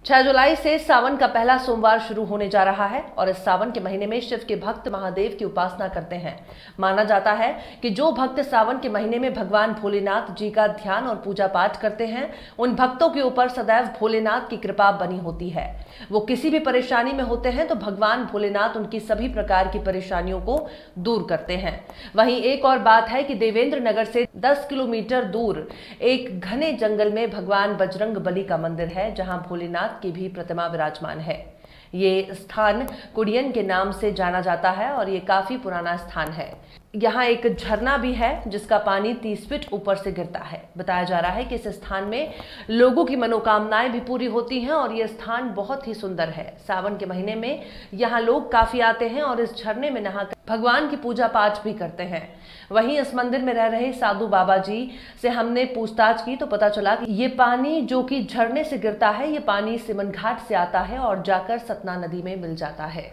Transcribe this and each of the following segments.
6 जुलाई से सावन का पहला सोमवार शुरू होने जा रहा है और इस सावन के महीने में शिव के भक्त महादेव की उपासना करते हैं। माना जाता है कि जो भक्त सावन के महीने में भगवान भोलेनाथ जी का ध्यान और पूजा पाठ करते हैं, उन भक्तों के ऊपर सदैव भोलेनाथ की कृपा बनी होती है। वो किसी भी परेशानी में होते हैं तो भगवान भोलेनाथ उनकी सभी प्रकार की परेशानियों को दूर करते हैं। वहीं एक और बात है कि देवेंद्र नगर से 10 किलोमीटर दूर एक घने जंगल में भगवान बजरंग बली का मंदिर है, जहां भोलेनाथ की भी प्रतिमा विराजमान है। ये स्थान कुड़ियन के नाम से जाना जाता है और ये काफी पुराना स्थान है। यहाँ एक झरना भी है जिसका पानी 30 फीट ऊपर से गिरता है। बताया जा रहा है कि इस स्थान में लोगों की मनोकामनाएं भी पूरी होती हैं और ये स्थान बहुत ही सुंदर है। सावन के महीने में यहाँ लोग काफी आते हैं और इस झरने में नहाकर भगवान की पूजा पाठ भी करते हैं। वहीं इस मंदिर में रह रहे साधु बाबा जी से हमने पूछताछ की तो पता चला कि ये पानी जो कि झरने से गिरता है, ये पानी सिमन घाट से आता है और जाकर सतना नदी में मिल जाता है।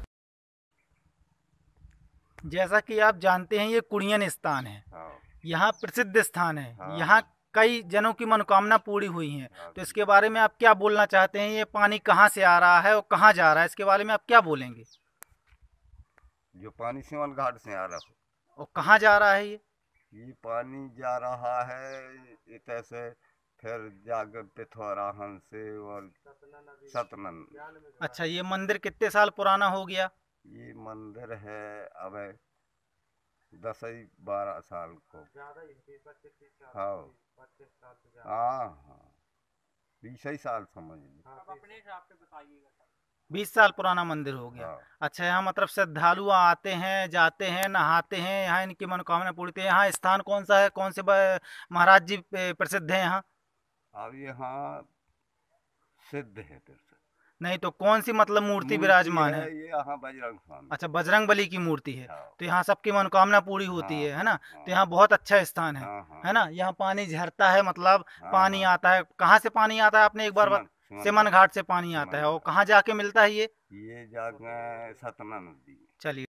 जैसा कि आप जानते हैं, ये कुड़ियन स्थान है। यहाँ प्रसिद्ध स्थान है। यहाँ कई जनों की मनोकामना पूरी हुई है। तो इसके बारे में आप क्या बोलना चाहते हैं? ये पानी कहाँ से आ रहा है और कहाँ जा रहा है, इसके बारे में आप क्या बोलेंगे? जो पानी सिमन घाट से आ रहा हो और कहाँ जा रहा है ये पानी जा रहा है इधर से, फिर जाकर पिथौराहन से और सतनन। अच्छा, ये मंदिर कितने साल पुराना हो गया? ये मंदिर है अब 10-12 साल को। हाँ हाँ हाँ, 20 साल समझ लो। 20 साल पुराना मंदिर हो गया। हाँ। अच्छा, यहाँ मतलब श्रद्धालु आते हैं, जाते हैं, नहाते हैं, यहाँ इनकी मनोकामना पूरी होती है। यहाँ स्थान कौन सा है? कौन से महाराज जी प्रसिद्ध हैं यहाँ? अब यहाँ सिद्ध है फिर से। नहीं तो कौन सी मतलब मूर्ति विराजमान है? ये यहाँ बजरंग स्वामी। अच्छा, बजरंग बली की मूर्ति है। हाँ। तो यहाँ सबकी मनोकामना पूरी होती हाँ, है ना? हाँ, तो यहाँ बहुत अच्छा स्थान है। हाँ, हाँ, है ना? यहाँ पानी झरता है, मतलब हाँ, पानी हाँ। आता है। कहाँ से पानी आता है आपने एक बार सिमन घाट से पानी आता है। और कहाँ जाके मिलता है ये? ये जाकर सतना नदी। चलिए।